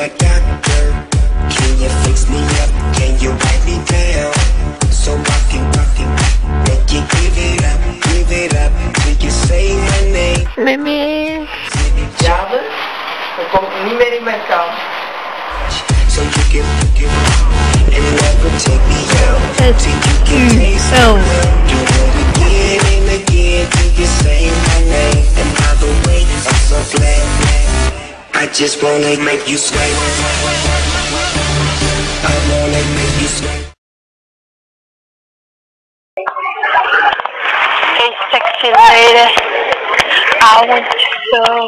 a doctor. Can you fix me up? Can you write me down? So I can make you give it up till you say my name. Mimi. Ja, dus? Dan kom ik niet meer in mijn kamer. So you can and never take me out till you can taste me. Do it again and again till you say my name. And by the way, I'm so glad. I just wanna make you sweat. I wanna make you sweat. Hey sexy lady, I want you so.